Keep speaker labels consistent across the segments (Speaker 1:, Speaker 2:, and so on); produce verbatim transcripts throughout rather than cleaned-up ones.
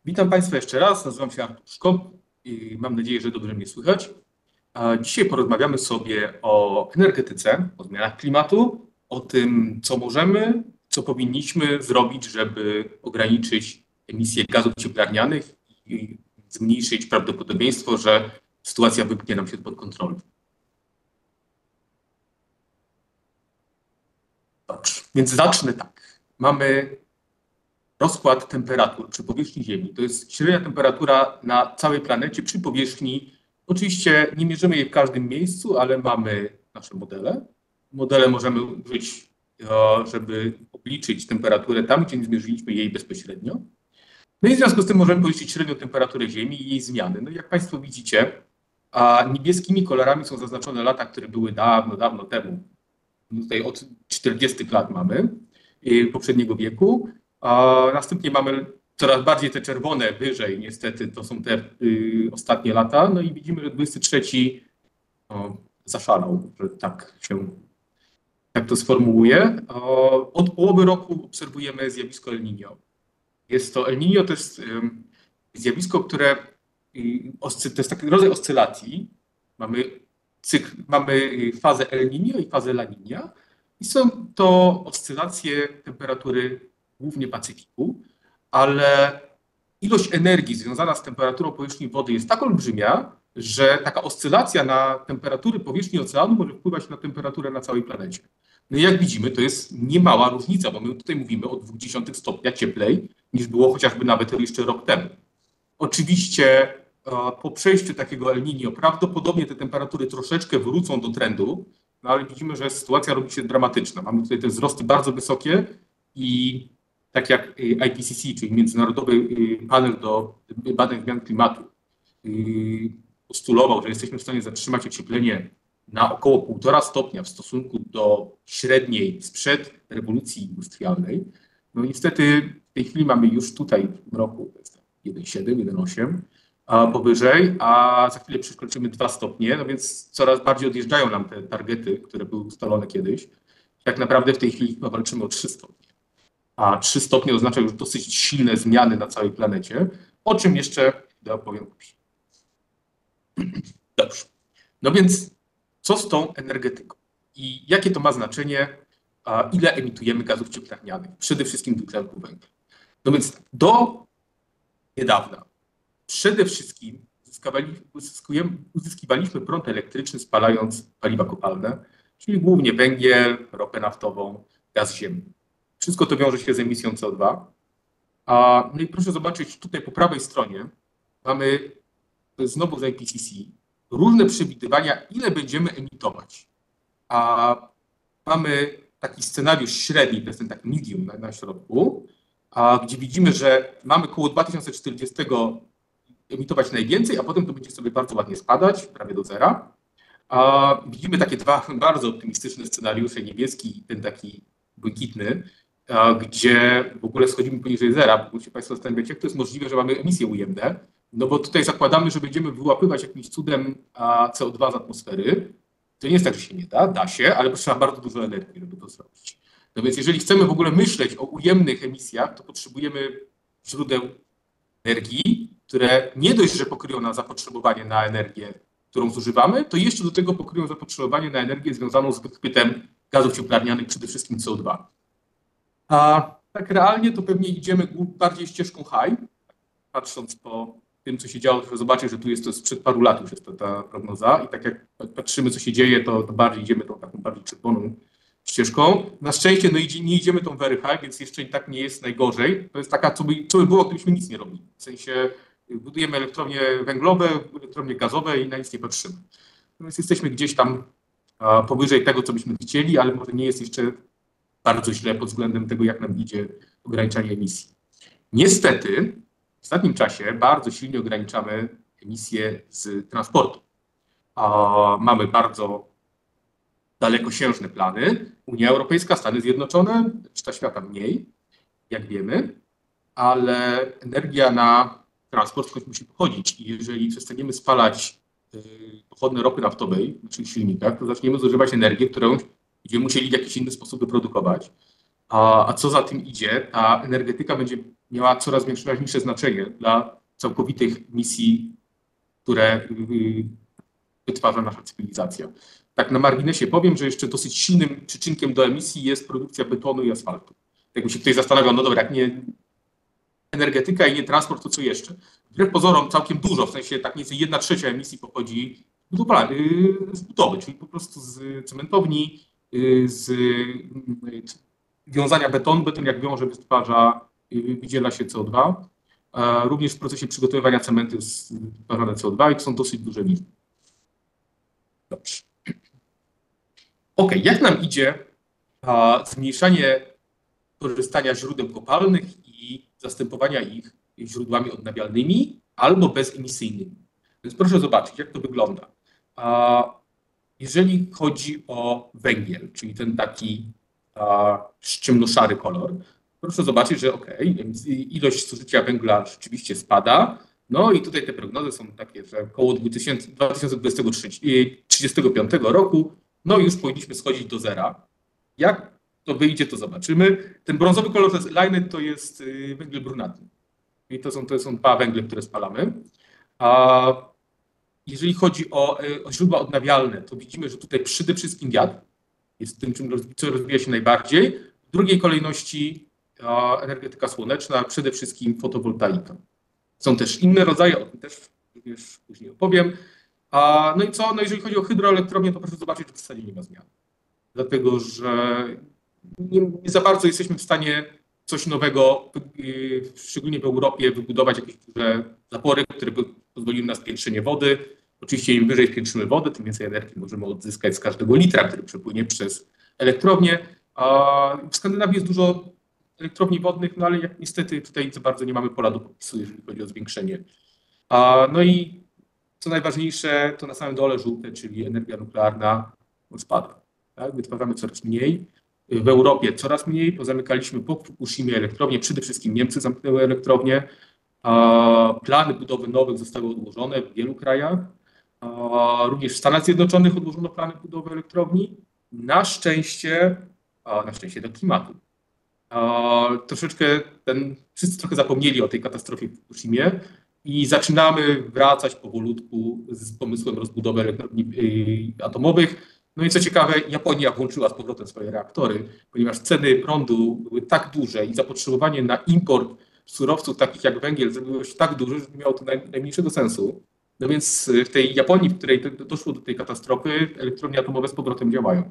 Speaker 1: Witam Państwa jeszcze raz, nazywam się Artur Szkop i mam nadzieję, że dobrze mnie słychać. A dzisiaj porozmawiamy sobie o energetyce, o zmianach klimatu, o tym, co możemy, co powinniśmy zrobić, żeby ograniczyć emisję gazów cieplarnianych i zmniejszyć prawdopodobieństwo, że sytuacja wymknie nam się spod kontroli. Dobrze, więc zacznę tak. Mamy rozkład temperatur przy powierzchni Ziemi. To jest średnia temperatura na całej planecie przy powierzchni. Oczywiście nie mierzymy jej w każdym miejscu, ale mamy nasze modele. Modele możemy użyć, żeby obliczyć temperaturę tam, gdzie nie zmierzyliśmy jej bezpośrednio. No i w związku z tym możemy policzyć średnią temperaturę Ziemi i jej zmiany. No i jak Państwo widzicie, a niebieskimi kolorami są zaznaczone lata, które były dawno, dawno temu. Tutaj od czterdziestych lat mamy poprzedniego wieku. A następnie mamy coraz bardziej te czerwone wyżej, niestety to są te y, ostatnie lata. No i widzimy, że dwudziesty trzeci o, zaszalał, że tak się tak to sformułuję. O, od połowy roku obserwujemy zjawisko El Niño. Jest to El Niño, to jest y, zjawisko, które y, oscy, to jest taki rodzaj oscylacji. Mamy, cykl, mamy fazę El Niño i fazę La Niña. I są to oscylacje temperatury głównie Pacyfiku, ale ilość energii związana z temperaturą powierzchni wody jest tak olbrzymia, że taka oscylacja na temperatury powierzchni oceanu może wpływać na temperaturę na całej planecie. No i jak widzimy, to jest niemała różnica, bo my tutaj mówimy o dwóch dziesiątych stopnia cieplej, niż było chociażby nawet jeszcze rok temu. Oczywiście po przejściu takiego El Niño prawdopodobnie te temperatury troszeczkę wrócą do trendu, no ale widzimy, że sytuacja robi się dramatyczna. Mamy tutaj te wzrosty bardzo wysokie i tak jak I P C C, czyli Międzynarodowy Panel do Badań Zmian Klimatu, postulował, że jesteśmy w stanie zatrzymać ocieplenie na około półtora stopnia w stosunku do średniej sprzed rewolucji industrialnej. No niestety w tej chwili mamy już tutaj w roku jeden przecinek siedem, jeden przecinek osiem a powyżej, a za chwilę przekroczymy dwa stopnie, no więc coraz bardziej odjeżdżają nam te targety, które były ustalone kiedyś. Tak naprawdę w tej chwili chyba walczymy o trzy stopnie. A trzy stopnie oznacza już dosyć silne zmiany na całej planecie, o czym jeszcze opowiem później. Dobrze. No więc co z tą energetyką? I jakie to ma znaczenie, a ile emitujemy gazów cieplarnianych? Przede wszystkim dwutlenku węgla. No więc do niedawna przede wszystkim uzyskiwaliśmy prąd elektryczny spalając paliwa kopalne, czyli głównie węgiel, ropę naftową, gaz ziemny. Wszystko to wiąże się z emisją C O dwa. A, no i proszę zobaczyć, tutaj po prawej stronie mamy, to jest znowu z I P C C, różne przewidywania, ile będziemy emitować. A mamy taki scenariusz średni, to jest ten taki medium na, na środku, a, gdzie widzimy, że mamy koło dwa tysiące czterdziestego emitować najwięcej, a potem to będzie sobie bardzo ładnie spadać, prawie do zera. A widzimy takie dwa bardzo optymistyczne scenariusze, niebieski i ten taki błękitny, gdzie w ogóle schodzimy poniżej zera, bo się Państwo zastanawiacie, jak to jest możliwe, że mamy emisje ujemne, no bo tutaj zakładamy, że będziemy wyłapywać jakimś cudem C O dwa z atmosfery. To nie jest tak, że się nie da, da się, ale potrzeba bardzo dużo energii, żeby to zrobić. No więc jeżeli chcemy w ogóle myśleć o ujemnych emisjach, to potrzebujemy źródeł energii, które nie dość, że pokryją nam zapotrzebowanie na energię, którą zużywamy, to jeszcze do tego pokryją zapotrzebowanie na energię związaną z wychwytem gazów cieplarnianych, przede wszystkim C O dwa. A tak realnie to pewnie idziemy bardziej ścieżką high, patrząc po tym, co się działo, to zobaczyć, że tu jest to sprzed paru lat już jest to ta prognoza i tak jak patrzymy, co się dzieje, to, to bardziej idziemy tą taką bardziej czerwoną ścieżką. Na szczęście no, nie idziemy tą very high, więc jeszcze i tak nie jest najgorzej. To jest taka, co by, co by było, gdybyśmy nic nie robili. W sensie budujemy elektrownie węglowe, elektrownie gazowe i na nic nie patrzymy. No więc jesteśmy gdzieś tam a, powyżej tego, co byśmy chcieli, ale może nie jest jeszcze bardzo źle pod względem tego, jak nam idzie ograniczanie emisji. Niestety w ostatnim czasie bardzo silnie ograniczamy emisje z transportu. A, mamy bardzo dalekosiężne plany. Unia Europejska, Stany Zjednoczone, reszta świata mniej, jak wiemy, ale energia na transport skądś musi pochodzić i jeżeli przestaniemy spalać y, pochodne ropy naftowej w naszych silnikach, to zaczniemy zużywać energię, którą będziemy musieli w jakiś inny sposób wyprodukować. A, a co za tym idzie, ta energetyka będzie miała coraz większe, ważniejsze znaczenie dla całkowitych misji, które y, wytwarza nasza cywilizacja. Tak na marginesie powiem, że jeszcze dosyć silnym przyczynkiem do emisji jest produkcja betonu i asfaltu. Jakby się ktoś zastanawiał, no dobra, jak nie energetyka i nie transport, to co jeszcze? Wbrew pozorom całkiem dużo, w sensie tak mniej więcej jedna trzecia emisji pochodzi z budowy, czyli po prostu z cementowni, z wiązania betonu. Beton jak wiąże, wytwarza, wydziela się C O dwa. Również w procesie przygotowywania cementu jest wytwarzane C O dwa i to są dosyć duże liczby. Dobrze. Ok, jak nam idzie a, zmniejszanie korzystania z źródeł kopalnych i zastępowania ich źródłami odnawialnymi albo bezemisyjnymi? Więc proszę zobaczyć, jak to wygląda. A, jeżeli chodzi o węgiel, czyli ten taki ciemnoszary kolor, proszę zobaczyć, że ok, ilość zużycia węgla rzeczywiście spada. No i tutaj te prognozy są takie, że około dwa tysiące dwudziestego trzydziestego piątego roku, no już powinniśmy schodzić do zera. Jak to wyjdzie, to zobaczymy. Ten brązowy kolor to jest lignite, to jest węgiel brunatny. I to są, to są dwa węgle, które spalamy. A jeżeli chodzi o, o źródła odnawialne, to widzimy, że tutaj przede wszystkim wiatr jest tym, czym co rozwija się najbardziej. W drugiej kolejności energetyka słoneczna, przede wszystkim fotowoltaika. Są też inne rodzaje, o tym też również później opowiem. A, no i co? No jeżeli chodzi o hydroelektrownię, to proszę zobaczyć, że w zasadzie nie ma zmian. Dlatego, że nie, nie za bardzo jesteśmy w stanie coś nowego, szczególnie w Europie, wybudować jakieś duże zapory, które by pozwoliły na spiętrzenie wody. Oczywiście im wyżej spiętrzymy wodę, tym więcej energii możemy odzyskać z każdego litra, który przepłynie przez elektrownię. A w Skandynawii jest dużo elektrowni wodnych, no ale jak niestety tutaj za bardzo nie mamy pola do popisu, jeżeli chodzi o zwiększenie. A, no i co najważniejsze, to na samym dole żółte, czyli energia nuklearna spada. Tak? Wytwarzamy coraz mniej. W Europie coraz mniej. Pozamykaliśmy po Fukushimie elektrownie, przede wszystkim Niemcy zamknęły elektrownie. A, plany budowy nowych zostały odłożone w wielu krajach. A, również w Stanach Zjednoczonych odłożono plany budowy elektrowni. Na szczęście, a, na szczęście dla klimatu. A, troszeczkę ten, wszyscy trochę zapomnieli o tej katastrofie w Fukushimie i zaczynamy wracać powolutku z pomysłem rozbudowy elektrowni atomowych. No i co ciekawe, Japonia włączyła z powrotem swoje reaktory, ponieważ ceny prądu były tak duże i zapotrzebowanie na import surowców takich jak węgiel zrobiło się tak duże, że nie miało to naj, najmniejszego sensu. No więc w tej Japonii, w której doszło do tej katastrofy, elektrownie atomowe z powrotem działają.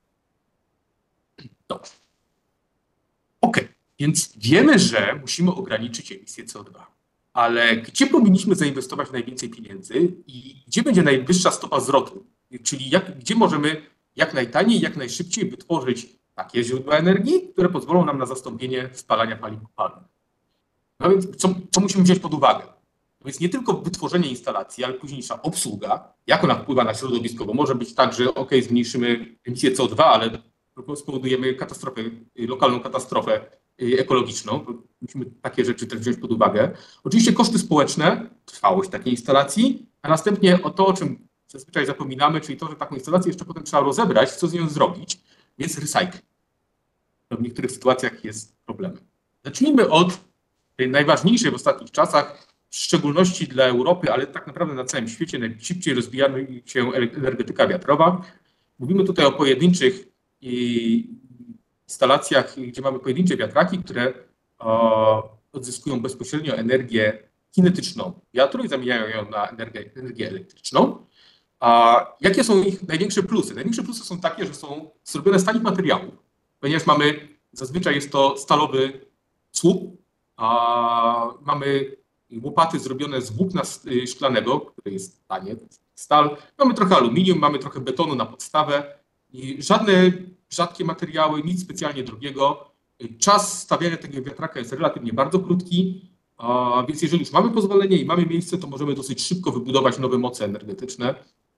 Speaker 1: Dobrze. Ok, więc wiemy, że musimy ograniczyć emisję C O dwa, ale gdzie powinniśmy zainwestować najwięcej pieniędzy i gdzie będzie najwyższa stopa zwrotu? Czyli jak, gdzie możemy jak najtaniej, jak najszybciej wytworzyć takie źródła energii, które pozwolą nam na zastąpienie spalania paliw kopalnych. No więc co, co musimy wziąć pod uwagę? To jest nie tylko wytworzenie instalacji, ale późniejsza obsługa, jak ona wpływa na środowisko, bo może być tak, że ok, zmniejszymy emisję C O dwa, ale spowodujemy katastrofę, lokalną katastrofę ekologiczną. Musimy takie rzeczy też wziąć pod uwagę. Oczywiście koszty społeczne, trwałość takiej instalacji, a następnie o to, o czym zazwyczaj zapominamy, czyli to, że taką instalację jeszcze potem trzeba rozebrać, co z nią zrobić, więc recycling. To w niektórych sytuacjach jest problemem. Zacznijmy od tej najważniejszej w ostatnich czasach, w szczególności dla Europy, ale tak naprawdę na całym świecie najszybciej rozwija się energetyka wiatrowa. Mówimy tutaj o pojedynczych instalacjach, gdzie mamy pojedyncze wiatraki, które odzyskują bezpośrednio energię kinetyczną wiatru i zamieniają ją na energię, energię elektryczną. A jakie są ich największe plusy? Największe plusy są takie, że są zrobione z tanich materiałów, ponieważ mamy, zazwyczaj jest to stalowy słup, a mamy łopaty zrobione z włókna szklanego, które jest tanie, stal. Mamy trochę aluminium, mamy trochę betonu na podstawę i żadne rzadkie materiały, nic specjalnie drogiego. Czas stawiania tego wiatraka jest relatywnie bardzo krótki, a więc jeżeli już mamy pozwolenie i mamy miejsce, to możemy dosyć szybko wybudować nowe moce energetyczne.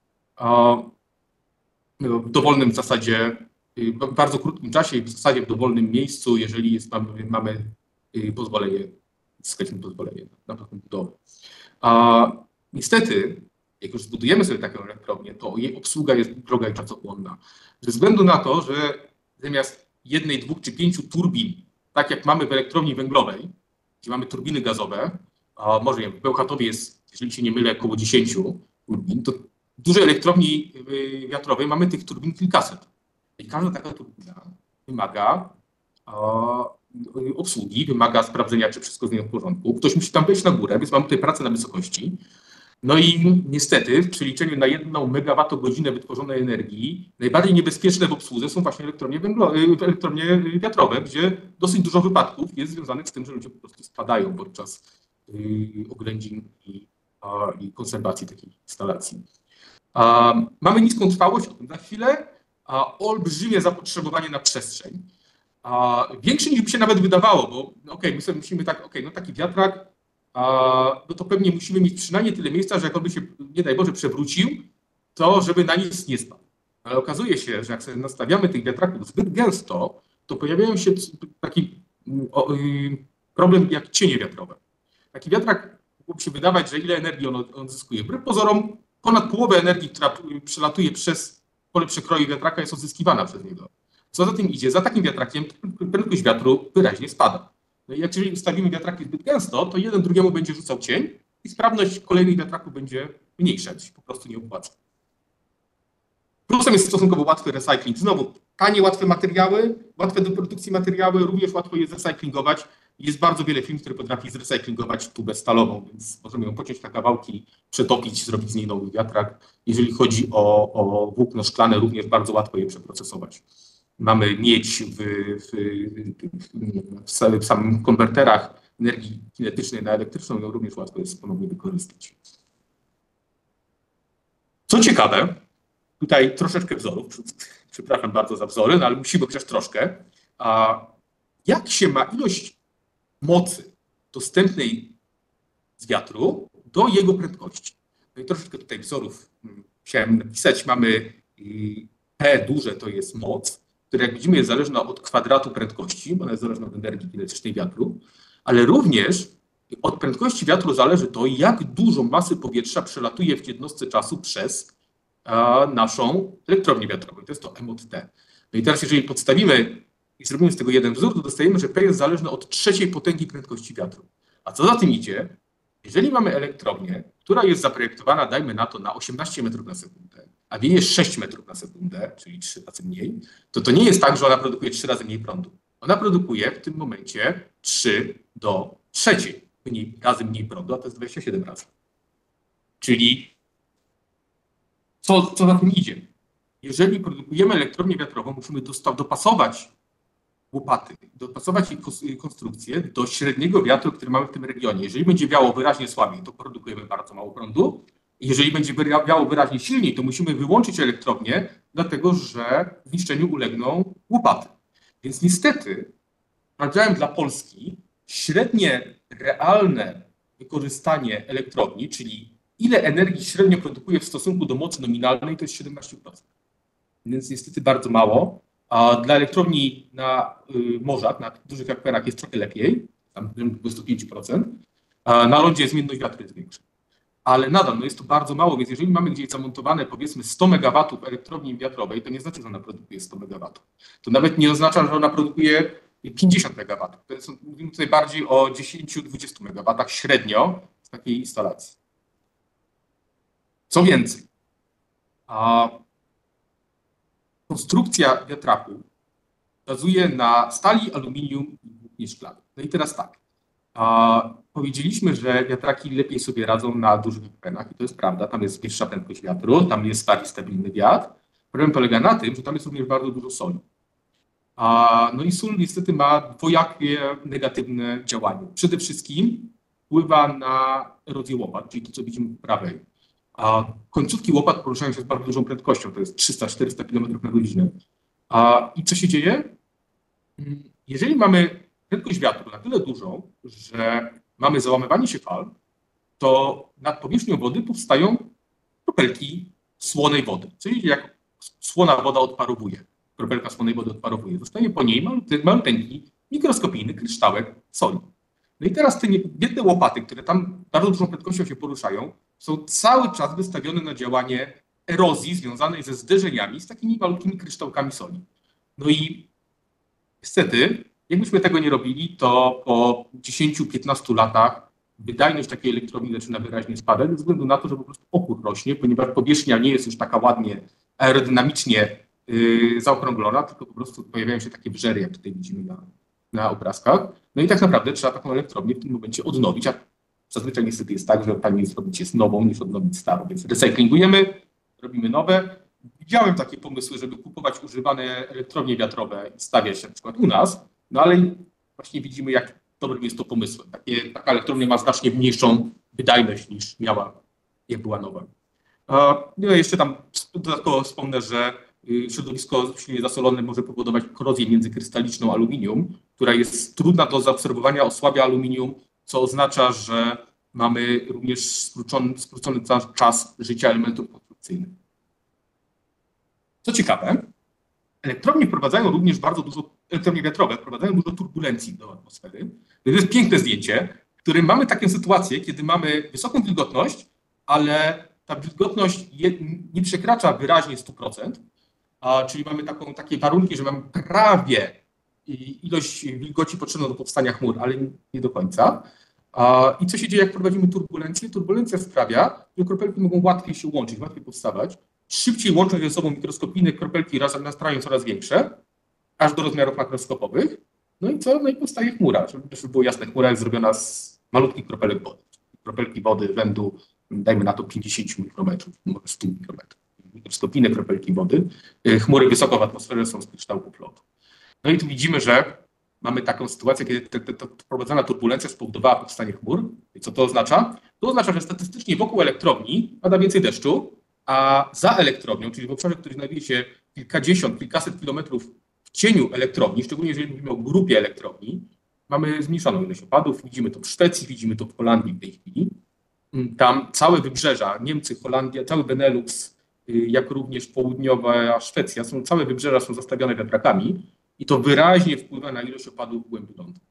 Speaker 1: W dowolnym w zasadzie, w bardzo krótkim czasie i w zasadzie w dowolnym miejscu, jeżeli jest, mamy, mamy pozwolenie, zyskaliśmy pozwolenie na taką budowę. A niestety, jak już zbudujemy sobie taką elektrownię, to jej obsługa jest droga i czasochłonna. Ze względu na to, że zamiast jednej, dwóch czy pięciu turbin, tak jak mamy w elektrowni węglowej, gdzie mamy turbiny gazowe, a może nie wiem, w Bełchatowie jest, jeżeli się nie mylę, około dziesięciu turbin, to w dużej elektrowni y, wiatrowej mamy tych turbin kilkaset. I każda taka turbina wymaga y, obsługi, wymaga sprawdzenia, czy wszystko z nią w porządku. Ktoś musi tam wejść na górę, więc mamy tutaj pracę na wysokości. No i niestety w przeliczeniu na jedną megawattogodzinę wytworzonej energii najbardziej niebezpieczne w obsłudze są właśnie elektrownie, węglo, elektrownie wiatrowe, gdzie dosyć dużo wypadków jest związanych z tym, że ludzie po prostu spadają podczas y, oględzin i, a, i konserwacji takiej instalacji. A, mamy niską trwałość, o tym za chwilę, a olbrzymie zapotrzebowanie na przestrzeń. A, większe niż by się nawet wydawało, bo no okej, my sobie musimy tak, okej, no taki wiatrak, a, no to pewnie musimy mieć przynajmniej tyle miejsca, że jak on by się, nie daj Boże, przewrócił, to żeby na nic nie spadł. Ale okazuje się, że jak sobie nastawiamy tych wiatraków zbyt gęsto, to pojawiają się taki o, y, problem jak cienie wiatrowe. Taki wiatrak mógłby się wydawać, że ile energii on odzyskuje. Wbrew pozorom ponad połowę energii, która przelatuje przez pole przekroju wiatraka, jest odzyskiwana przez niego. Co za tym idzie? Za takim wiatrakiem prędkość wiatru wyraźnie spada. No i jak jeżeli ustawimy wiatraki zbyt gęsto, to jeden drugiemu będzie rzucał cień i sprawność kolejnych wiatraków będzie mniejsza, to się po prostu nie opłaca. Plusem jest stosunkowo łatwy recycling. Znowu, tanie, łatwe materiały, łatwe do produkcji materiały, również łatwo je zrecyklingować. Jest bardzo wiele firm, które potrafi zrecyklingować tubę stalową, więc możemy ją pociąć na kawałki, przetopić, zrobić z niej nowy wiatrak. Jeżeli chodzi o, o włókno szklane, również bardzo łatwo je przeprocesować. Mamy miedź w, w, w, w samych konwerterach energii kinetycznej na elektryczną, ją również łatwo jest ponownie wykorzystać. Co ciekawe, tutaj troszeczkę wzorów, przepraszam bardzo za wzory, no ale musimy chociaż troszkę. A jak się ma ilość mocy dostępnej z wiatru do jego prędkości? No i troszeczkę tutaj wzorów chciałem napisać. Mamy P duże to jest moc, która jak widzimy jest zależna od kwadratu prędkości, bo ona jest zależna od energii kinetycznej wiatru, ale również od prędkości wiatru zależy to, jak dużo masy powietrza przelatuje w jednostce czasu przez a, naszą elektrownię wiatrową. To jest to M od T. No i teraz jeżeli podstawimy i zrobimy z tego jeden wzór, to dostajemy, że P jest zależne od trzeciej potęgi prędkości wiatru. A co za tym idzie? Jeżeli mamy elektrownię, która jest zaprojektowana, dajmy na to, na osiemnaście metrów na sekundę, a wieje sześć metrów na sekundę, czyli trzy razy mniej, to to nie jest tak, że ona produkuje trzy razy mniej prądu. Ona produkuje w tym momencie trzy do trzeciej mniej, razy mniej prądu, a to jest dwadzieścia siedem razy. Czyli co, co za tym idzie? Jeżeli produkujemy elektrownię wiatrową, musimy dosta- dopasować łopaty, dopasować ich konstrukcję do średniego wiatru, który mamy w tym regionie. Jeżeli będzie wiało wyraźnie słabiej, to produkujemy bardzo mało prądu. Jeżeli będzie wiało wyraźnie silniej, to musimy wyłączyć elektrownię, dlatego że zniszczeniu ulegną łopaty. Więc niestety, sprawdzałem dla Polski średnie realne wykorzystanie elektrowni, czyli ile energii średnio produkuje w stosunku do mocy nominalnej, to jest siedemnaście procent. Więc niestety bardzo mało. A dla elektrowni na y, morzach, na dużych akwenach jest trochę lepiej, tam dwadzieścia pięć procent. A na lądzie zmienność wiatru jest większa. Ale nadal no jest to bardzo mało, więc jeżeli mamy gdzieś zamontowane powiedzmy sto megawatów elektrowni wiatrowej, to nie znaczy, że ona produkuje sto megawatów. To nawet nie oznacza, że ona produkuje pięćdziesiąt megawatów. To jest, mówimy tutaj bardziej o dziesięć do dwudziestu megawatach średnio z takiej instalacji. Co więcej, a konstrukcja wiatraku bazuje na stali, aluminium i włóknie szklanym. No i teraz tak. A powiedzieliśmy, że wiatraki lepiej sobie radzą na dużych akwenach i to jest prawda. Tam jest wyższa prędkość wiatru, tam jest stali stabilny wiatr. Problem polega na tym, że tam jest również bardzo dużo soli. A, no i sól niestety ma dwojakie negatywne działanie. Przede wszystkim wpływa na erozję łopat, czyli to, co widzimy po prawej. A końcówki łopat poruszają się z bardzo dużą prędkością, to jest trzysta do czterystu kilometrów na godzinę. A, I co się dzieje? Jeżeli mamy prędkość wiatru na tyle dużą, że mamy załamywanie się fal, to nad powierzchnią wody powstają kropelki słonej wody. Czyli jak słona woda odparowuje, kropelka słonej wody odparowuje, zostaje po niej maluteńki, mikroskopijny kryształek soli. No i teraz te biedne łopaty, które tam bardzo dużą prędkością się poruszają, są cały czas wystawione na działanie erozji związanej ze zderzeniami z takimi malutkimi kryształkami soli. No i Niestety, jakbyśmy tego nie robili, to po dziesięciu piętnastu latach wydajność takiej elektrowni zaczyna wyraźnie spadać, ze względu na to, że po prostu opór rośnie, ponieważ powierzchnia nie jest już taka ładnie aerodynamicznie yy, zaokrąglona, tylko po prostu pojawiają się takie wrzery, jak tutaj widzimy na, na obrazkach. No i tak naprawdę trzeba taką elektrownię w tym momencie odnowić, a zazwyczaj niestety jest tak, że fajniej zrobić jest nową niż odnowić starą, więc recyklingujemy, robimy nowe. Widziałem takie pomysły, żeby kupować używane elektrownie wiatrowe i stawiać na przykład u nas, no ale właśnie widzimy, jak dobrym jest to pomysłem. Takie, taka elektrownia ma znacznie mniejszą wydajność niż miała, jak była nowa. No jeszcze tam dodatkowo wspomnę, że środowisko silnie zasolone może powodować korozję międzykrystaliczną aluminium, która jest trudna do zaobserwowania, osłabia aluminium, co oznacza, że mamy również skrócony, skrócony czas życia elementów konstrukcyjnych. Co ciekawe, elektrownie wprowadzają również bardzo dużo, elektrownie wiatrowe wprowadzają dużo turbulencji do atmosfery. To jest piękne zdjęcie, w którym mamy taką sytuację, kiedy mamy wysoką wilgotność, ale ta wilgotność nie przekracza wyraźnie stu procent, a, czyli mamy taką, takie warunki, że mamy prawie ilość wilgoci potrzebną do powstania chmur, ale nie do końca. A, I co się dzieje, jak prowadzimy turbulencję? Turbulencja sprawia, że kropelki mogą łatwiej się łączyć, łatwiej powstawać. Szybciej łączą się ze sobą mikroskopijne kropelki, razem nastrają coraz większe, aż do rozmiarów makroskopowych. No i co? No i powstaje chmura. Żeby było jasne, chmura jest zrobiona z malutkich kropelek wody. Kropelki wody rzędu, dajmy na to pięćdziesiąt mikrometrów, może stu mikrometrów. Mikroskopijne kropelki wody. Chmury wysoko w atmosferze są z kształtu lodu. No i tu widzimy, że mamy taką sytuację, kiedy ta wprowadzana turbulencja spowodowała powstanie chmur. I co to oznacza? To oznacza, że statystycznie wokół elektrowni pada więcej deszczu, a za elektrownią, czyli w obszarze, który znajduje się kilkadziesiąt, kilkaset kilometrów w cieniu elektrowni, szczególnie jeżeli mówimy o grupie elektrowni, mamy zmniejszoną ilość opadów. Widzimy to w Szwecji, widzimy to w Holandii w tej chwili. Tam całe wybrzeża, Niemcy, Holandia, cały Benelux, jak również południowa Szwecja, są, całe wybrzeża są zastawione wiatrakami i to wyraźnie wpływa na ilość opadów w głębi lądu.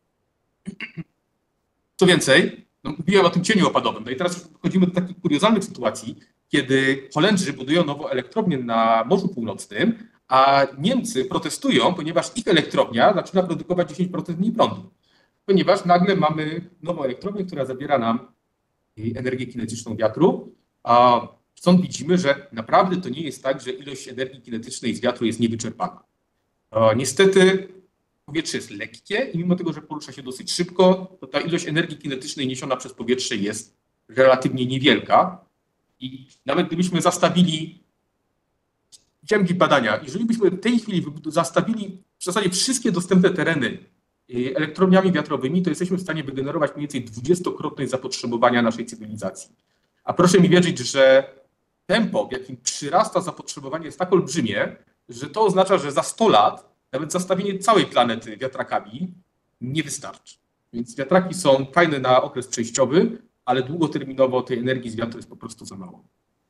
Speaker 1: Co więcej, no, mówiłem o tym cieniu opadowym, no i teraz dochodzimy do takich kuriozalnych sytuacji, kiedy Holendrzy budują nową elektrownię na Morzu Północnym, a Niemcy protestują, ponieważ ich elektrownia zaczyna produkować dziesięć procent mniej prądu. Ponieważ nagle mamy nową elektrownię, która zabiera nam energię kinetyczną wiatru, a stąd widzimy, że naprawdę to nie jest tak, że ilość energii kinetycznej z wiatru jest niewyczerpana. Niestety powietrze jest lekkie i mimo tego, że porusza się dosyć szybko, to ta ilość energii kinetycznej niesiona przez powietrze jest relatywnie niewielka. I nawet gdybyśmy zastawili, widziałem jakieś badania, jeżeli byśmy w tej chwili zastawili w zasadzie wszystkie dostępne tereny elektrowniami wiatrowymi, to jesteśmy w stanie wygenerować mniej więcej dwudziestokrotność zapotrzebowania naszej cywilizacji. A proszę mi wierzyć, że tempo, w jakim przyrasta zapotrzebowanie, jest tak olbrzymie, że to oznacza, że za sto lat nawet zastawienie całej planety wiatrakami nie wystarczy. Więc wiatraki są fajne na okres przejściowy, ale długoterminowo tej energii z wiatru jest po prostu za mało.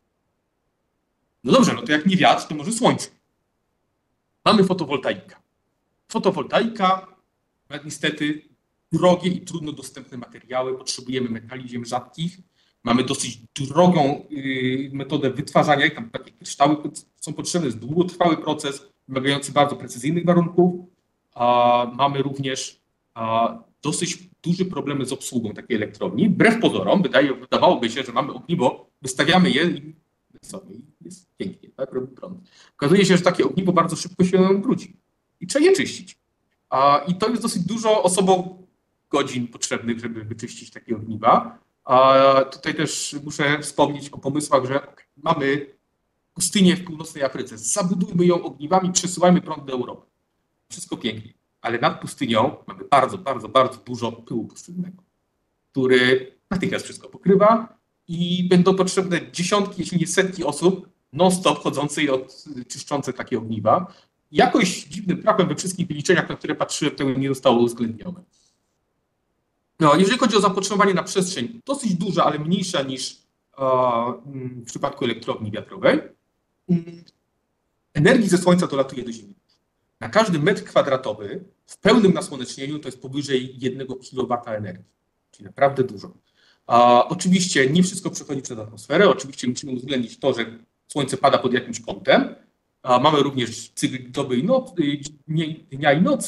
Speaker 1: No dobrze, no to jak nie wiatr, to może słońce. Mamy fotowoltaikę. Fotowoltaika, niestety drogie i trudno dostępne materiały, potrzebujemy metali ziem rzadkich, mamy dosyć drogą y, metodę wytwarzania, i tam takie kryształy są potrzebne, jest długotrwały proces, wymagający bardzo precyzyjnych warunków. A mamy również a, dosyć duże problemy z obsługą takiej elektrowni. Wbrew pozorom, wydaje, wydawałoby się, że mamy ogniwo, wystawiamy je i jest pięknie, tak, robi prąd. Okazuje się, że takie ogniwo bardzo szybko się brudzi i trzeba je czyścić. A, I to jest dosyć dużo osobom godzin potrzebnych, żeby wyczyścić takie ogniwa. A tutaj też muszę wspomnieć o pomysłach, że mamy pustynię w północnej Afryce. Zabudujmy ją ogniwami, przesyłajmy prąd do Europy. Wszystko pięknie, ale nad pustynią mamy bardzo, bardzo, bardzo dużo pyłu pustynnego, który natychmiast wszystko pokrywa i będą potrzebne dziesiątki, jeśli nie setki osób non-stop chodzące i czyszczące takie ogniwa. Jakoś dziwnym trafem we wszystkich wyliczeniach, na które patrzyłem, tego nie zostało uwzględnione. No, jeżeli chodzi o zapotrzebowanie na przestrzeń, dosyć duża, ale mniejsza niż e, w przypadku elektrowni wiatrowej. Energii ze słońca dolatuje do Ziemi. Na każdy metr kwadratowy w pełnym nasłonecznieniu to jest powyżej jednego kilowata energii, czyli naprawdę dużo. A, oczywiście nie wszystko przechodzi przez atmosferę, oczywiście musimy uwzględnić to, że słońce pada pod jakimś kątem. A, mamy również cykl doby i nocy, dnia i nocy,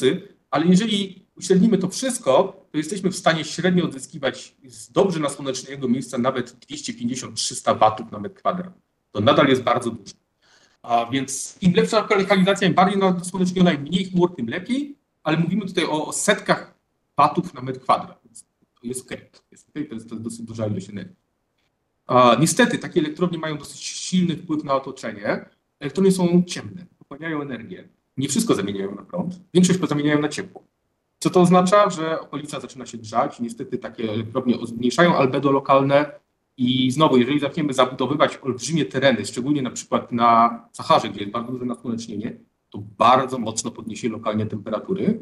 Speaker 1: ale jeżeli uśrednimy to wszystko, to jesteśmy w stanie średnio odzyskiwać z dobrze nasłonecznionego miejsca nawet dwieście pięćdziesiąt do trzystu watów na metr kwadrat. To nadal jest bardzo dużo. A więc im lepsza lokalizacja, im bardziej nasłoneczniona, im mniej chmur, tym lepiej, ale mówimy tutaj o, o setkach watów na metr kwadrat. Więc to jest OK. Jest okay. To jest, to jest dosyć duża ilość energii. A, niestety takie elektrownie mają dosyć silny wpływ na otoczenie. Elektrownie są ciemne, pochłaniają energię. Nie wszystko zamieniają na prąd, większość zamieniają na ciepło. Co to oznacza? Że okolica zaczyna się grzać. Niestety takie elektrownie zmniejszają albedo lokalne i znowu, jeżeli zaczniemy zabudowywać olbrzymie tereny, szczególnie na przykład na Saharze, gdzie jest bardzo duże nasłonecznienie, to bardzo mocno podniesie lokalnie temperatury.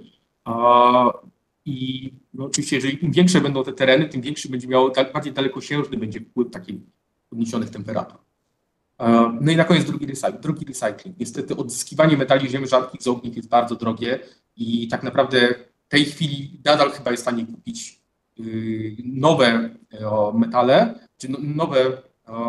Speaker 1: I no oczywiście, jeżeli im większe będą te tereny, tym większy będzie miał, bardziej dalekosiężny będzie wpływ takich podniesionych temperatur. No i na koniec drugi, recycling, drugi recycling. Niestety odzyskiwanie metali ziem rzadkich z ogniw jest bardzo drogie i tak naprawdę w tej chwili nadal chyba jest w stanie kupić nowe metale, czy nowe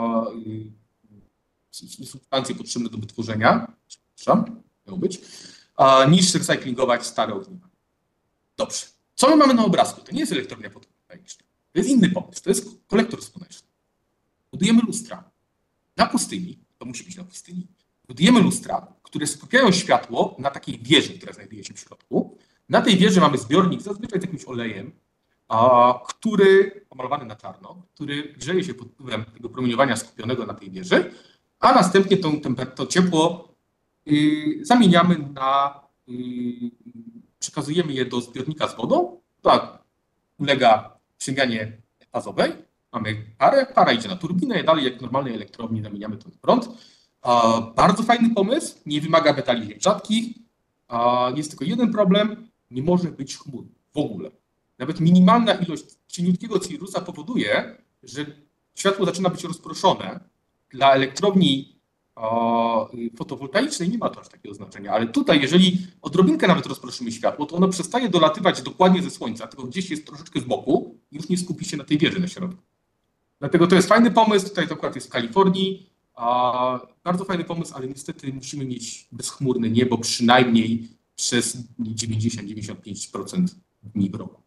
Speaker 1: substancje potrzebne do wytworzenia, przepraszam, miało być, niż recyklingować stare ogniwa. Dobrze. Co my mamy na obrazku? To nie jest elektrownia fotowoltaiczna. To jest inny pomysł. To jest kolektor słoneczny. Budujemy lustra na pustyni, to musi być na pustyni. Budujemy lustra, które skupiają światło na takiej wieży, która znajduje się w środku. Na tej wieży mamy zbiornik, zazwyczaj z jakimś olejem, a, który, pomalowany na czarno, który grzeje się pod wpływem tego promieniowania skupionego na tej wieży, a następnie to, to ciepło y, zamieniamy na, y, przekazujemy je do zbiornika z wodą, tak, ulega przemianie fazowej, mamy parę, para idzie na turbinę i dalej jak w normalnej elektrowni zamieniamy to na prąd. A, bardzo fajny pomysł, nie wymaga metali ziem rzadkich, a, jest tylko jeden problem, nie może być chmur w ogóle. Nawet minimalna ilość cieniutkiego cirrusa powoduje, że światło zaczyna być rozproszone. Dla elektrowni o, fotowoltaicznej nie ma to aż takiego znaczenia, ale tutaj, jeżeli odrobinkę nawet rozproszymy światło, to ono przestaje dolatywać dokładnie ze słońca, tylko gdzieś jest troszeczkę z boku i już nie skupi się na tej wieży na środku. Dlatego to jest fajny pomysł, tutaj to akurat jest w Kalifornii, a, bardzo fajny pomysł, ale niestety musimy mieć bezchmurne niebo przynajmniej przez dziewięćdziesiąt do dziewięćdziesięciu pięciu procent dni w roku.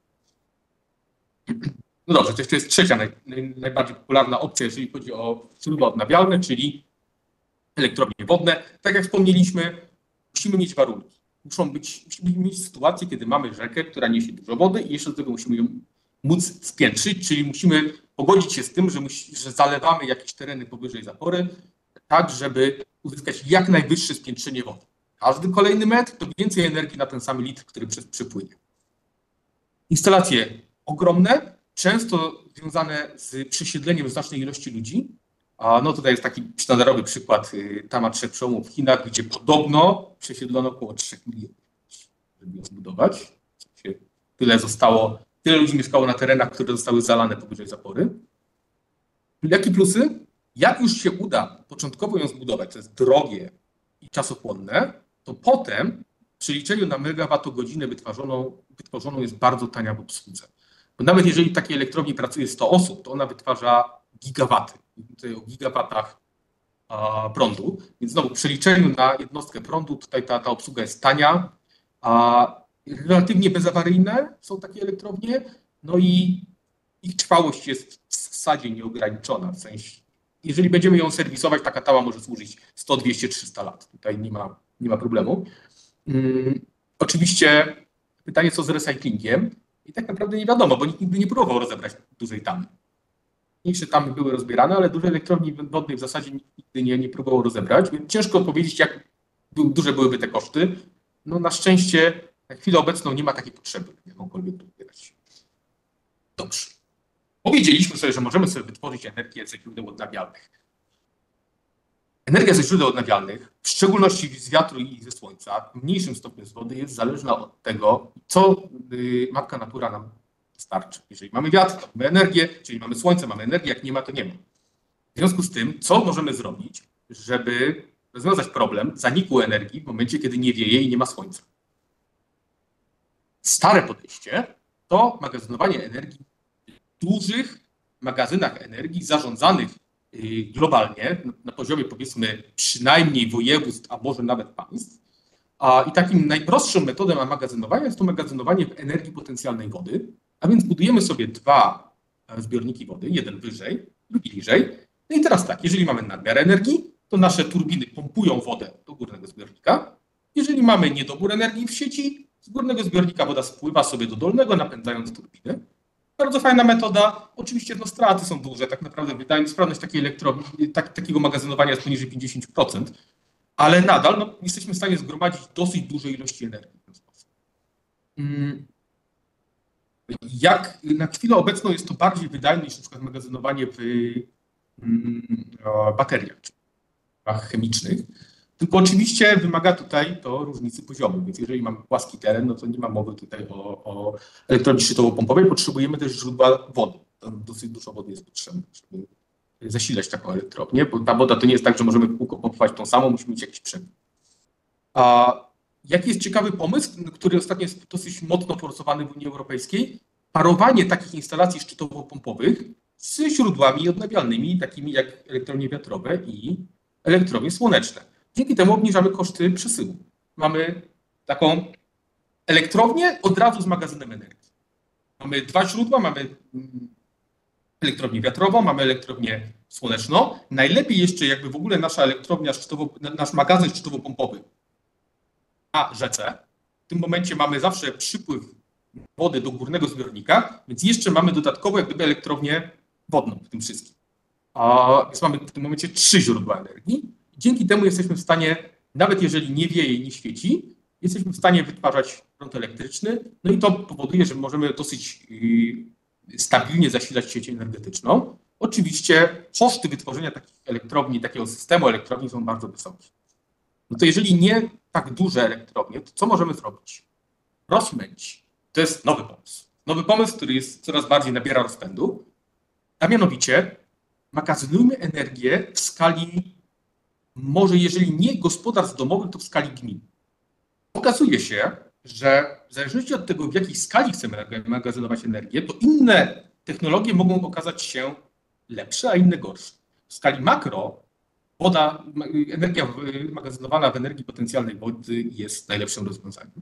Speaker 1: No dobrze, to jeszcze jest trzecia, naj, naj, najbardziej popularna opcja, jeżeli chodzi o źródła odnawialne, czyli elektrownie wodne. Tak jak wspomnieliśmy, musimy mieć warunki. Muszą być, musimy mieć sytuację, kiedy mamy rzekę, która niesie dużo wody i jeszcze do tego musimy ją móc spiętrzyć, czyli musimy pogodzić się z tym, że, musi, że zalewamy jakieś tereny powyżej zapory, tak żeby uzyskać jak najwyższe spiętrzenie wody. Każdy kolejny metr to więcej energii na ten sam litr, który przypłynie. Instalacje ogromne, często związane z przesiedleniem znacznej ilości ludzi. No tutaj jest taki sztandarowy przykład Tama Trzech Przełomów w Chinach, gdzie podobno przesiedlono około trzech milionów, żeby ją zbudować. Tyle zostało, tyle ludzi mieszkało na terenach, które zostały zalane powyżej zapory. Jakie plusy? Jak już się uda początkowo ją zbudować, to jest drogie i czasochłonne, to potem w przeliczeniu na megawattogodzinę wytworzoną, wytworzoną jest bardzo tania w obsłudze. Bo nawet jeżeli w takiej elektrowni pracuje sto osób, to ona wytwarza gigawaty. Tutaj o gigawatach a, prądu. Więc znowu w przeliczeniu na jednostkę prądu tutaj ta, ta obsługa jest tania, a relatywnie bezawaryjne są takie elektrownie, no i ich trwałość jest w zasadzie nieograniczona. W sensie, jeżeli będziemy ją serwisować, taka tała może służyć sto, dwieście, trzysta lat. Tutaj nie ma, nie ma problemu. Hmm, oczywiście pytanie, co z recyklingiem? I tak naprawdę nie wiadomo, bo nikt nigdy nie próbował rozebrać dużej tamy. Mniejsze tamy były rozbierane, ale duże elektrowni wodnej w zasadzie nikt nigdy nie, nie próbował rozebrać, więc ciężko powiedzieć, jak duże byłyby te koszty. No na szczęście na chwilę obecną nie ma takiej potrzeby, jakąkolwiek rozbierać. Dobrze. Powiedzieliśmy sobie, że możemy sobie wytworzyć energię ze źródeł odnawialnych. Energia ze źródeł odnawialnych, w szczególności z wiatru i ze słońca, w mniejszym stopniu z wody, jest zależna od tego, co y, matka natura nam dostarczy. Jeżeli mamy wiatr, to mamy energię, jeżeli mamy słońce, mamy energię, jak nie ma, to nie ma. W związku z tym, co możemy zrobić, żeby rozwiązać problem zaniku energii w momencie, kiedy nie wieje i nie ma słońca? Stare podejście to magazynowanie energii w dużych magazynach energii zarządzanych globalnie, na poziomie powiedzmy przynajmniej województw, a może nawet państw, A, I takim najprostszą metodą magazynowania jest to magazynowanie w energii potencjalnej wody, a więc budujemy sobie dwa zbiorniki wody, jeden wyżej, drugi niżej. No i teraz tak, jeżeli mamy nadmiar energii, to nasze turbiny pompują wodę do górnego zbiornika. Jeżeli mamy niedobór energii w sieci, z górnego zbiornika woda spływa sobie do dolnego, napędzając turbiny. Bardzo fajna metoda. Oczywiście no, straty są duże. Tak naprawdę wydajność, sprawność takiej elektrowni, tak, takiego magazynowania jest poniżej pięćdziesiąt procent, ale nadal no, jesteśmy w stanie zgromadzić dosyć duże ilości energii w ten sposób. Jak na chwilę obecną jest to bardziej wydajne niż na przykład magazynowanie w bateriach czy chemicznych. Tylko oczywiście wymaga tutaj to różnicy poziomu, więc jeżeli mamy płaski teren, no to nie ma mowy tutaj o, o elektrowni szczytowo-pompowej, potrzebujemy też źródła wody. Tam dosyć dużo wody jest potrzebne, żeby zasilać taką elektrownię, bo ta woda to nie jest tak, że możemy w kółko pompować tą samą, musimy mieć jakiś przepływ. A jaki jest ciekawy pomysł, który ostatnio jest dosyć mocno forsowany w Unii Europejskiej? Parowanie takich instalacji szczytowo-pompowych z źródłami odnawialnymi, takimi jak elektrownie wiatrowe i elektrownie słoneczne. Dzięki temu obniżamy koszty przesyłu. Mamy taką elektrownię od razu z magazynem energii. Mamy dwa źródła, mamy elektrownię wiatrową, mamy elektrownię słoneczną. Najlepiej jeszcze jakby w ogóle nasza elektrownia szczytowo, nasz magazyn szczytowo-pompowy na rzece. W tym momencie mamy zawsze przypływ wody do górnego zbiornika, więc jeszcze mamy dodatkowo jak gdyby elektrownię wodną w tym wszystkim. A więc mamy w tym momencie trzy źródła energii. Dzięki temu jesteśmy w stanie, nawet jeżeli nie wieje i nie świeci, jesteśmy w stanie wytwarzać prąd elektryczny. No i to powoduje, że możemy dosyć stabilnie zasilać sieć energetyczną. Oczywiście koszty wytworzenia takich elektrowni, takiego systemu elektrowni są bardzo wysokie. No to jeżeli nie tak duże elektrownie, to co możemy zrobić? Rozmęć. To jest nowy pomysł. Nowy pomysł, który jest coraz bardziej nabiera rozpędu, a mianowicie magazynujmy energię w skali, może jeżeli nie gospodarstw domowych, to w skali gmin. Okazuje się, że w zależności od tego, w jakiej skali chcemy magazynować energię, to inne technologie mogą okazać się lepsze, a inne gorsze. W skali makro woda, energia magazynowana w energii potencjalnej wody jest najlepszym rozwiązaniem.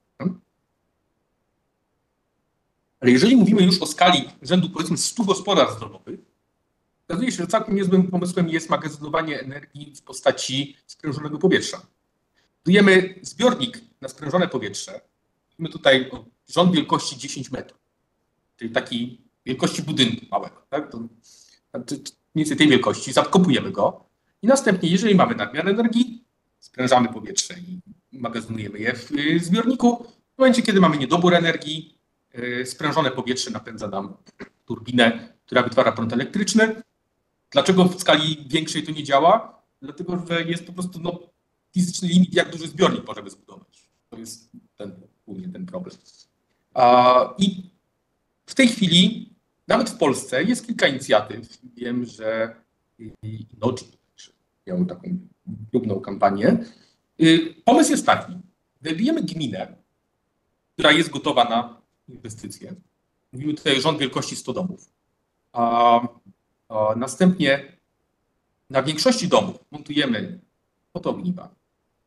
Speaker 1: Ale jeżeli mówimy już o skali rzędu powiedzmy stu gospodarstw domowych, okazuje się, że całkiem niezłym pomysłem jest magazynowanie energii w postaci sprężonego powietrza. Budujemy zbiornik na sprężone powietrze. Mamy tutaj rząd wielkości dziesięć metrów, czyli takiej wielkości budynku małego. Tak? To, to, to mniej więcej tej wielkości, zakopujemy go i następnie, jeżeli mamy nadmiar energii, sprężamy powietrze i magazynujemy je w zbiorniku. W momencie, kiedy mamy niedobór energii, sprężone powietrze napędza nam turbinę, która wytwarza prąd elektryczny. Dlaczego w skali większej to nie działa? Dlatego, że jest po prostu no, fizyczny limit, jak duży zbiornik możemy zbudować. To jest ten, głównie ten problem. I w tej chwili, nawet w Polsce, jest kilka inicjatyw. Wiem, że Innogy miał taką próbną kampanię. Pomysł jest taki. Wybijemy gminę, która jest gotowa na inwestycje. Mówimy tutaj o rząd wielkości stu domów. A, a następnie na większości domów montujemy fotoogniwa.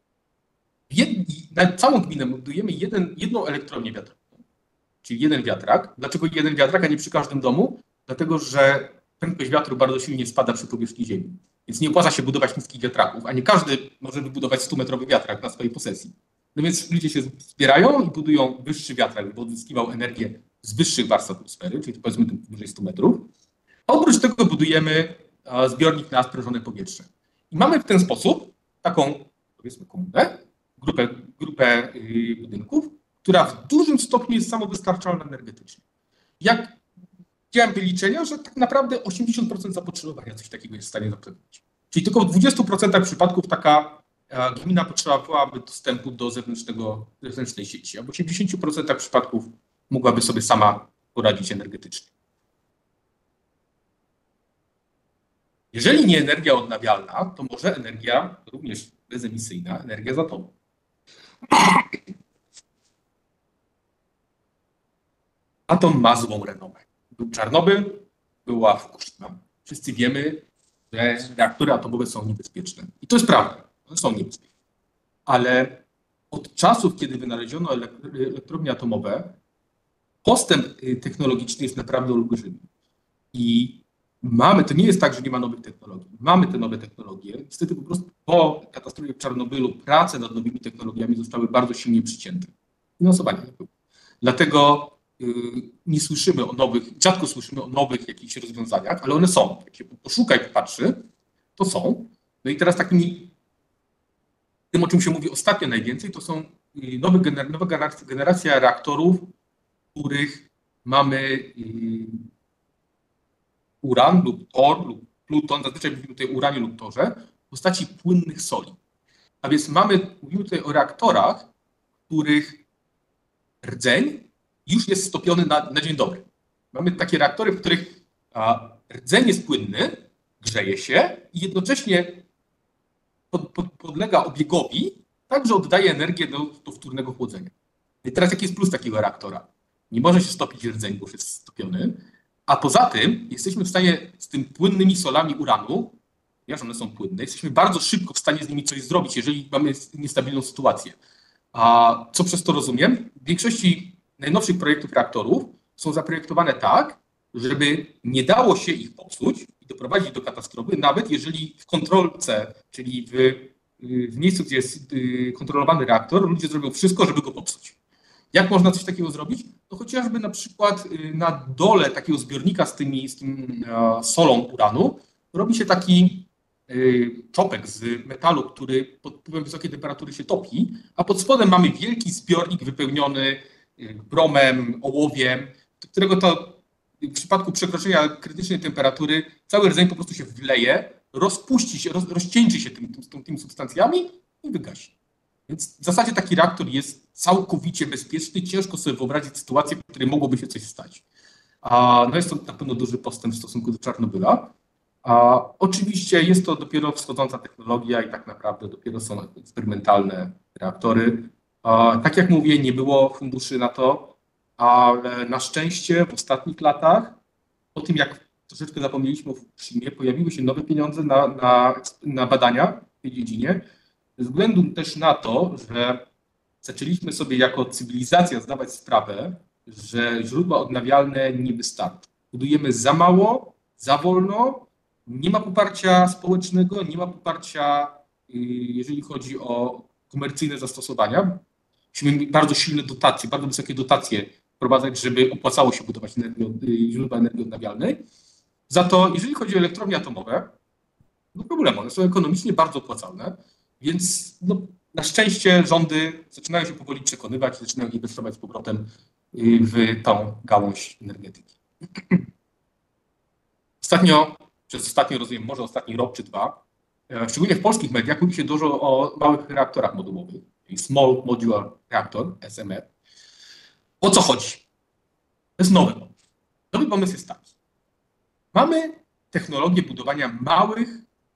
Speaker 1: Na całą gminę montujemy jeden, jedną elektrownię wiatrową, czyli jeden wiatrak. Dlaczego jeden wiatrak, a nie przy każdym domu? Dlatego, że prędkość wiatru bardzo silnie spada przy powierzchni ziemi. Więc nie opłaca się budować niskich wiatraków, a nie każdy może wybudować stumetrowy wiatrak na swojej posesji. No więc ludzie się zbierają i budują wyższy wiatrak, by odzyskiwał energię z wyższych warstw atmosfery, czyli powiedzmy wyżej stu metrów. A oprócz tego budujemy zbiornik na sprężone powietrze. I mamy w ten sposób taką, powiedzmy, komunę, grupę, grupę budynków, która w dużym stopniu jest samowystarczalna energetycznie. Jak widziałem wyliczenia, że tak naprawdę osiemdziesiąt procent zapotrzebowania coś takiego jest w stanie zapewnić. Czyli tylko w dwudziestu procentach przypadków taka gmina potrzebowałaby dostępu do zewnętrznego, zewnętrznej sieci, a w osiemdziesięciu procentach przypadków mogłaby sobie sama poradzić energetycznie. Jeżeli nie energia odnawialna, to może energia również bezemisyjna, energia z atomu. Atom ma złą renomę. Był Czarnobyl, była Fukushima. Wszyscy wiemy, że reaktory atomowe są niebezpieczne. I to jest prawda, one są niebezpieczne. Ale od czasów, kiedy wynaleziono elektrownie atomowe, postęp technologiczny jest naprawdę olbrzymi. I mamy, to nie jest tak, że nie ma nowych technologii. Mamy te nowe technologie. Niestety po prostu po katastrofie w Czarnobylu prace nad nowymi technologiami zostały bardzo silnie przycięte. Finansowanie nie było. Dlatego yy, nie słyszymy o nowych, rzadko słyszymy o nowych jakichś rozwiązaniach, ale one są. Jak się poszuka i popatrzy, to są. No i teraz takimi, tym, o czym się mówi ostatnio najwięcej, to są nowe gener nowa generacja reaktorów, w których mamy yy, uran lub tor lub pluton, zazwyczaj mówimy tutaj o uranie lub torze, w postaci płynnych soli. A więc mamy, mówimy tutaj o reaktorach, w których rdzeń już jest stopiony na, na dzień dobry. Mamy takie reaktory, w których a, rdzeń jest płynny, grzeje się i jednocześnie pod, pod, podlega obiegowi, tak, że oddaje energię do, do wtórnego chłodzenia. I teraz jaki jest plus takiego reaktora? Nie może się stopić rdzeń, bo już jest stopiony, a poza tym jesteśmy w stanie z tym płynnymi solami uranu, ponieważ one są płynne, jesteśmy bardzo szybko w stanie z nimi coś zrobić, jeżeli mamy niestabilną sytuację. A co przez to rozumiem? W większości najnowszych projektów reaktorów są zaprojektowane tak, żeby nie dało się ich popsuć i doprowadzić do katastrofy, nawet jeżeli w kontrolce, czyli w, w miejscu, gdzie jest kontrolowany reaktor, ludzie zrobią wszystko, żeby go popsuć. Jak można coś takiego zrobić? No chociażby na przykład na dole takiego zbiornika z, tymi, z tym solą uranu robi się taki czopek z metalu, który pod wpływem wysokiej temperatury się topi, a pod spodem mamy wielki zbiornik wypełniony bromem, ołowiem, do którego to w przypadku przekroczenia krytycznej temperatury cały rdzeń po prostu się wleje, rozpuści się, roz, rozcieńczy się tym, tym, tymi substancjami i wygasi. Więc w zasadzie taki reaktor jest całkowicie bezpieczny. Ciężko sobie wyobrazić sytuację, w której mogłoby się coś stać. A, no jest to na pewno duży postęp w stosunku do Czarnobyla. A, oczywiście jest to dopiero wschodząca technologia i tak naprawdę dopiero są eksperymentalne reaktory. A, tak jak mówię, nie było funduszy na to, ale na szczęście w ostatnich latach, po tym jak troszeczkę zapomnieliśmy o Fukushimie, pojawiły się nowe pieniądze na, na, na badania w tej dziedzinie. Ze względu też na to, że zaczęliśmy sobie jako cywilizacja zdawać sprawę, że źródła odnawialne nie wystarczą. Budujemy za mało, za wolno, nie ma poparcia społecznego, nie ma poparcia, jeżeli chodzi o komercyjne zastosowania. Musimy mieć bardzo silne dotacje, bardzo wysokie dotacje wprowadzać, żeby opłacało się budować energii, źródła energii odnawialnej. Za to, jeżeli chodzi o elektrownie atomowe, no problemu, one są ekonomicznie bardzo opłacalne. Więc no, na szczęście rządy zaczynają się powoli przekonywać, zaczynają inwestować z powrotem w tą gałąź energetyki. Ostatnio, przez ostatnio rozumiem, może ostatni rok czy dwa, szczególnie w polskich mediach mówi się dużo o małych reaktorach modułowych, czyli Small Modular Reactor, S M R. O co chodzi? To jest nowy pomysł. Nowy pomysł jest taki. Mamy technologię budowania małych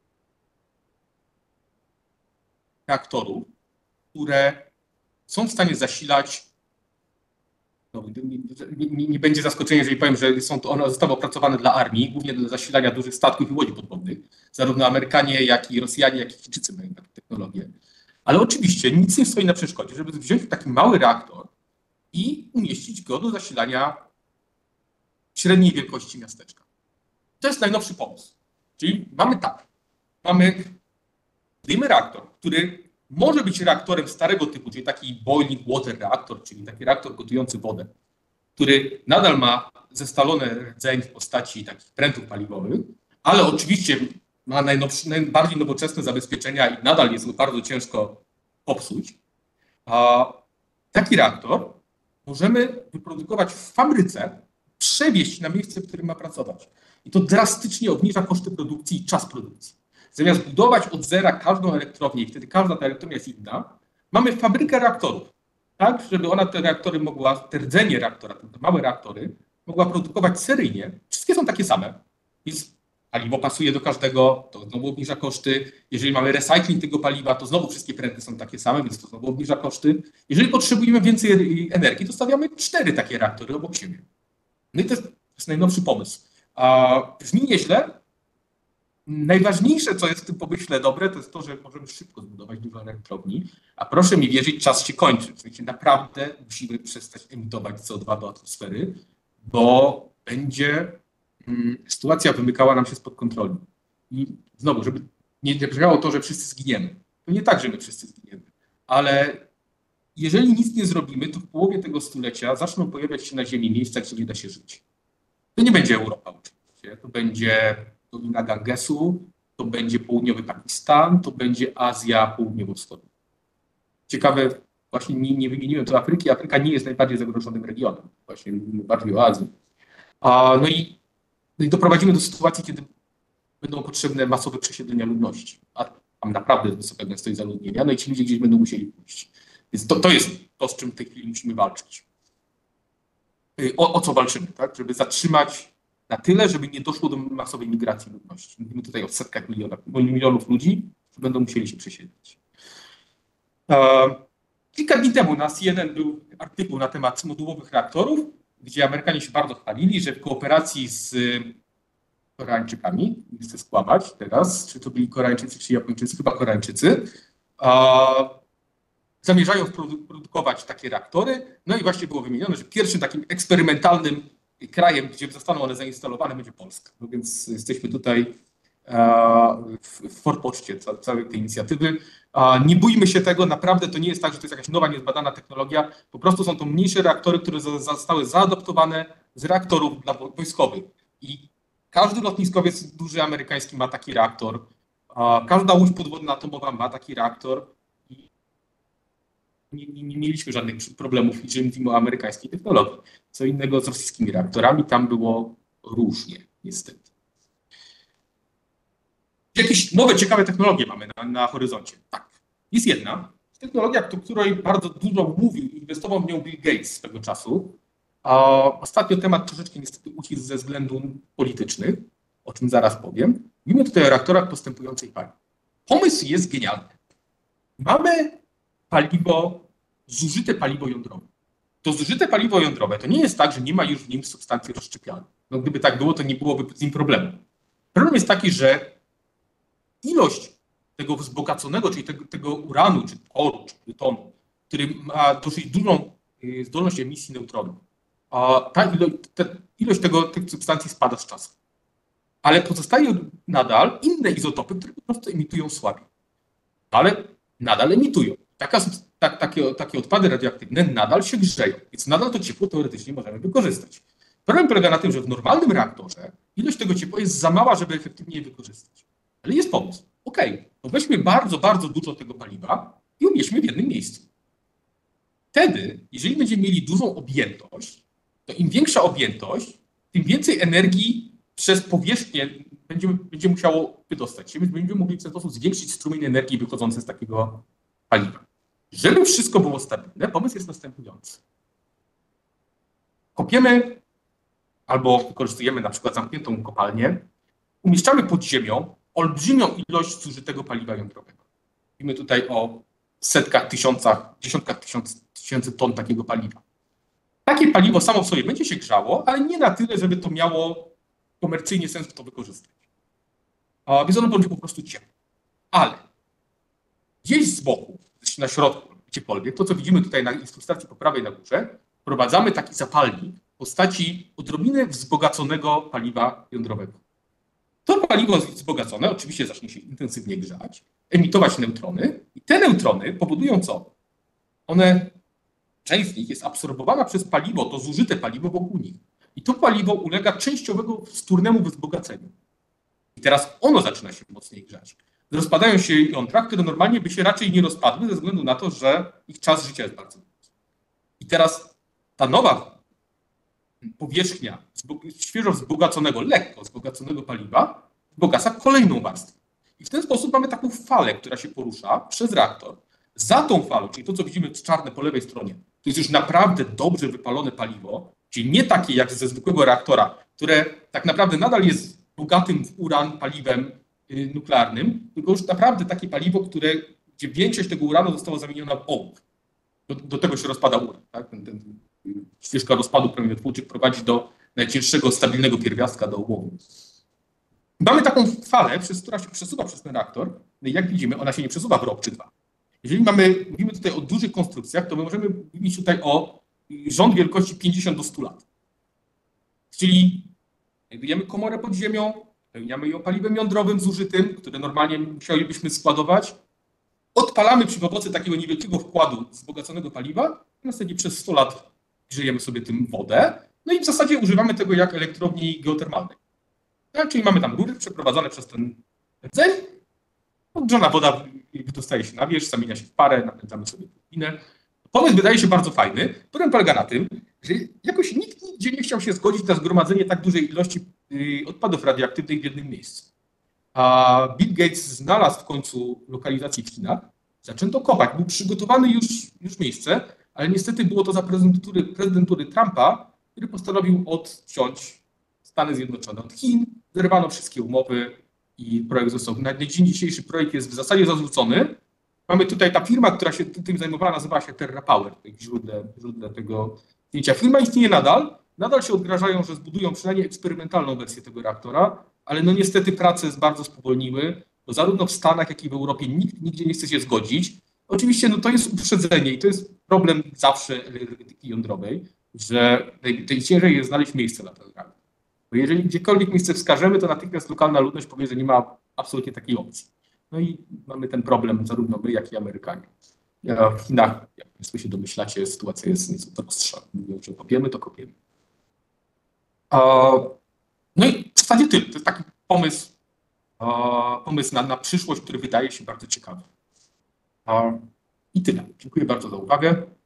Speaker 1: reaktorów, które są w stanie zasilać, no, nie, nie, nie będzie zaskoczenia, jeżeli powiem, że są to, one zostały opracowane dla armii, głównie do zasilania dużych statków i łodzi podwodnych. Zarówno Amerykanie, jak i Rosjanie, jak i Chińczycy mają taką technologię. Ale oczywiście nic nie stoi na przeszkodzie, żeby wziąć taki mały reaktor i umieścić go do zasilania średniej wielkości miasteczka. To jest najnowszy pomysł. Czyli mamy tak, mamy Dajmy reaktor, który może być reaktorem starego typu, czyli taki boiling water reaktor, czyli taki reaktor gotujący wodę, który nadal ma zestalony rdzeń w postaci takich prętów paliwowych, ale oczywiście ma najnowsze, najbardziej nowoczesne zabezpieczenia i nadal jest go bardzo ciężko popsuć. A taki reaktor możemy wyprodukować w fabryce, przewieźć na miejsce, w którym ma pracować. I to drastycznie obniża koszty produkcji i czas produkcji. Zamiast budować od zera każdą elektrownię i wtedy każda ta elektrownia jest inna, mamy fabrykę reaktorów, tak, żeby ona te reaktory mogła, te rdzenie reaktora, te małe reaktory, mogła produkować seryjnie. Wszystkie są takie same, więc paliwo pasuje do każdego, to znowu obniża koszty. Jeżeli mamy recycling tego paliwa, to znowu wszystkie pręty są takie same, więc to znowu obniża koszty. Jeżeli potrzebujemy więcej energii, to stawiamy cztery takie reaktory obok siebie. No i to jest, to jest najnowszy pomysł. A brzmi nieźle, Najważniejsze, co jest w tym pomyśle dobre, to jest to, że możemy szybko zbudować dużo elektrowni, a proszę mi wierzyć, czas się kończy. W sensie naprawdę musimy przestać emitować C O dwa do atmosfery, bo będzie mm, sytuacja wymykała nam się spod kontroli. I znowu, żeby nie brzmiało to, że wszyscy zginiemy. To nie tak, że my wszyscy zginiemy, ale jeżeli nic nie zrobimy, to w połowie tego stulecia zaczną pojawiać się na Ziemi miejsca, gdzie nie da się żyć. To nie będzie Europa oczywiście, to będzie Dolina Gangesu, to będzie południowy Pakistan, to będzie Azja Południowo-Wschodnia. Ciekawe, właśnie nie, nie wymieniłem tu Afryki. Afryka nie jest najbardziej zagrożonym regionem, właśnie mówimy bardziej o Azji. A, no, i, no i doprowadzimy do sytuacji, kiedy będą potrzebne masowe przesiedlenia ludności, a tam naprawdę jest wysoka gęstość zaludnienia, no i ci ludzie gdzieś będą musieli pójść. Więc to, to jest to, z czym w tej chwili musimy walczyć. O, o co walczymy, tak? Żeby zatrzymać na tyle, żeby nie doszło do masowej migracji ludności. Mówimy tutaj o setkach milionów, milionów ludzi, którzy będą musieli się przesiedlić. Kilka dni temu na C N N był artykuł na temat modułowych reaktorów, gdzie Amerykanie się bardzo chwalili, że w kooperacji z Koreańczykami, nie chcę skłamać teraz, czy to byli Koreańczycy, czy Japończycy, chyba Koreańczycy, zamierzają produkować takie reaktory. No i właśnie było wymienione, że pierwszym takim eksperymentalnym krajem, gdzie zostaną one zainstalowane, będzie Polska. No więc jesteśmy tutaj w forpoczcie całej tej inicjatywy. Nie bójmy się tego, naprawdę to nie jest tak, że to jest jakaś nowa, niezbadana technologia. Po prostu są to mniejsze reaktory, które zostały zaadoptowane z reaktorów dla wojskowych. I każdy lotniskowiec duży amerykański ma taki reaktor. Każda łódź podwodna atomowa ma taki reaktor. Nie, nie, nie mieliśmy żadnych problemów, jeżeli mówimy o amerykańskiej technologii. Co innego z rosyjskimi reaktorami, tam było różnie, niestety. Jakieś nowe, ciekawe technologie mamy na, na horyzoncie. Tak, jest jedna technologia, o której bardzo dużo mówił i inwestował w nią Bill Gates swego czasu. A ostatnio temat troszeczkę niestety ucichł ze względów politycznych, o czym zaraz powiem. Mówimy tutaj o reaktorach postępującej pali. Pomysł jest genialny. Mamy paliwo, zużyte paliwo jądrowe. To zużyte paliwo jądrowe to nie jest tak, że nie ma już w nim substancji rozszczepialnej. No, gdyby tak było, to nie byłoby z nim problemu. Problem jest taki, że ilość tego wzbogaconego, czyli tego, tego uranu, czy toru, czy plutonu, który ma dosyć dużą zdolność emisji neutronów, a ta ilość, ta ilość tego, tych substancji spada z czasem. Ale pozostają nadal inne izotopy, które po prostu emitują słabiej. Ale nadal emitują. Taka, tak, takie, takie odpady radioaktywne nadal się grzeją, więc nadal to ciepło teoretycznie możemy wykorzystać. Problem polega na tym, że w normalnym reaktorze ilość tego ciepła jest za mała, żeby efektywnie je wykorzystać. Ale jest pomysł. Okej, okay, to weźmy bardzo, bardzo dużo tego paliwa i umieśćmy w jednym miejscu. Wtedy, jeżeli będziemy mieli dużą objętość, to im większa objętość, tym więcej energii przez powierzchnię będzie, będzie musiało wydostać się, więc będziemy mogli w ten sposób zwiększyć strumień energii wychodzący z takiego paliwa. Żeby wszystko było stabilne, pomysł jest następujący. Kopiemy albo wykorzystujemy na przykład zamkniętą kopalnię, umieszczamy pod ziemią olbrzymią ilość zużytego paliwa jądrowego. Mówimy tutaj o setkach, tysiącach, dziesiątkach tysiąc, tysięcy ton takiego paliwa. Takie paliwo samo w sobie będzie się grzało, ale nie na tyle, żeby to miało komercyjnie sens to wykorzystać. A więc ono będzie po prostu ciepłe. Ale gdzieś z boku, na środku, gdziekolwiek, to co widzimy tutaj na ilustracji po prawej na górze, wprowadzamy taki zapalnik w postaci odrobiny wzbogaconego paliwa jądrowego. To paliwo wzbogacone oczywiście zacznie się intensywnie grzać, emitować neutrony i te neutrony powodują co? One, część z nich jest absorbowana przez paliwo, to zużyte paliwo wokół nich. I to paliwo ulega częściowego wtórnemu wzbogaceniu. I teraz ono zaczyna się mocniej grzać. Rozpadają się jądra, które normalnie by się raczej nie rozpadły ze względu na to, że ich czas życia jest bardzo długi. I teraz ta nowa powierzchnia świeżo wzbogaconego, lekko wzbogaconego paliwa wzbogaca kolejną warstwę. I w ten sposób mamy taką falę, która się porusza przez reaktor. Za tą falą, czyli to, co widzimy czarne po lewej stronie, to jest już naprawdę dobrze wypalone paliwo, czyli nie takie jak ze zwykłego reaktora, które tak naprawdę nadal jest bogatym w uran paliwem nuklearnym, tylko już naprawdę takie paliwo, które, gdzie większość tego uranu została zamieniona w ołów. Do, do tego się rozpada uran. Tak? Ten, ten, ścieżka rozpadu promieniotwórczych prowadzi do najcięższego, stabilnego pierwiastka, do ołowu. Mamy taką falę, przez, która się przesuwa przez ten reaktor. No i jak widzimy, ona się nie przesuwa w rok czy dwa. Jeżeli mamy, mówimy tutaj o dużych konstrukcjach, to my możemy mówić tutaj o rząd wielkości pięćdziesiąt do stu lat. Czyli znajdujemy komorę pod ziemią, pełniamy ją paliwem jądrowym zużytym, które normalnie musielibyśmy składować. Odpalamy przy pomocy takiego niewielkiego wkładu wzbogaconego paliwa, i następnie przez sto lat grzejemy sobie tym wodę. No i w zasadzie używamy tego jak elektrowni geotermalnej. Tak, czyli mamy tam rury przeprowadzone przez ten rdzeń. Odgrzana woda dostaje się na wierzch, zamienia się w parę, napędzamy sobie turbinę. Pomysł wydaje się bardzo fajny. Problem polega na tym, że jakoś nikt nigdzie nie chciał się zgodzić na zgromadzenie tak dużej ilości odpadów radioaktywnych w jednym miejscu. A Bill Gates znalazł w końcu lokalizację w Chinach, zaczęto kopać. Był przygotowany już, już miejsce, ale niestety było to za prezydentury, prezydentury Trumpa, który postanowił odciąć Stany Zjednoczone od Chin, zerwano wszystkie umowy i projekt został. Na dzień dzisiejszy projekt jest w zasadzie zarzucony. Mamy tutaj ta firma, która się tym zajmowała, nazywała się TerraPower, źródle, źródle tego zdjęcia. Firma istnieje nadal, nadal się odgrażają, że zbudują przynajmniej eksperymentalną wersję tego reaktora, ale no niestety prace bardzo spowolniły, bo zarówno w Stanach, jak i w Europie nikt nigdzie nie chce się zgodzić. Oczywiście no to jest uprzedzenie i to jest problem zawsze energetyki jądrowej, że najciężej jest znaleźć miejsce na ten reaktor. Bo jeżeli gdziekolwiek miejsce wskażemy, to natychmiast lokalna ludność powie, że nie ma absolutnie takiej opcji. No i mamy ten problem zarówno my, jak i Amerykanie. W Chinach, jak Państwo się domyślacie, sytuacja jest nieco prostsza. Mówią, że kopiemy, to kopiemy. No i w zasadzie tyle. To jest taki pomysł, pomysł na, na przyszłość, który wydaje się bardzo ciekawy. I tyle. Dziękuję bardzo za uwagę.